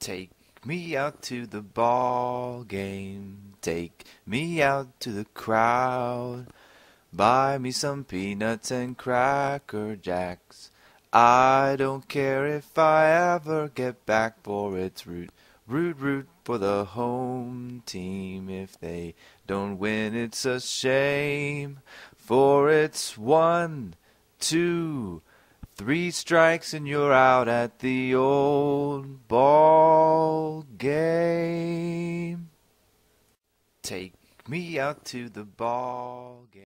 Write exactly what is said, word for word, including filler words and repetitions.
Take me out to the ball game, take me out to the crowd, buy me some peanuts and cracker jacks. I don't care if I ever get back, for it's root, root, root for the home team. If they don't win, it's a shame, for it's one, two, three strikes and you're out at the old ball game. Take me out to the ball game.